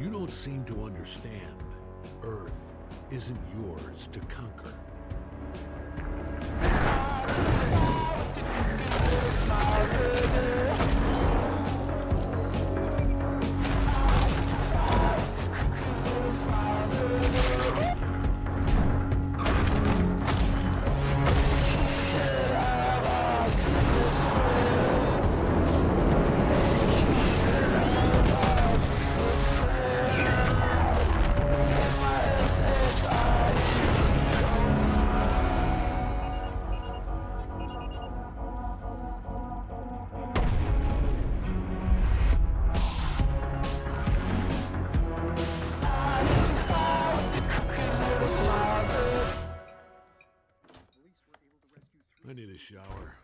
You don't seem to understand. Earth isn't yours to conquer. I need a shower.